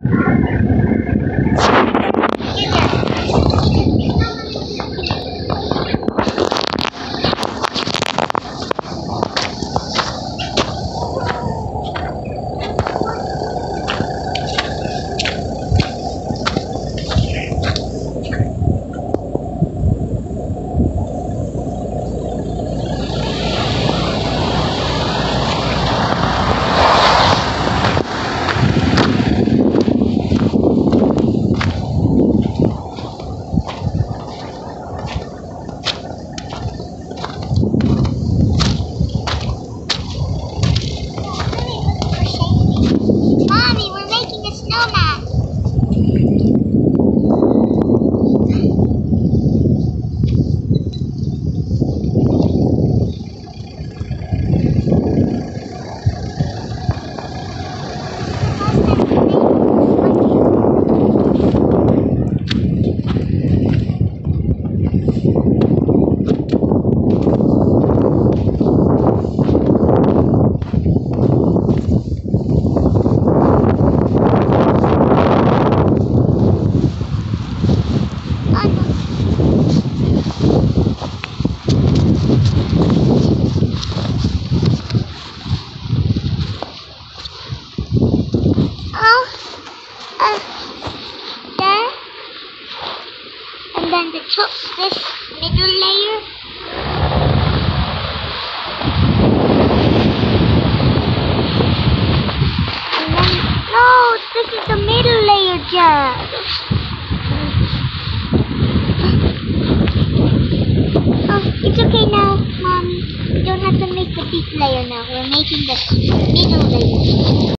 Mommy, we're making a snowman. There, and then this middle layer. And then, no, this is the middle layer, Jack. Oh, it's okay now, Mommy. We don't have to make the big layer now. We're making the middle layer.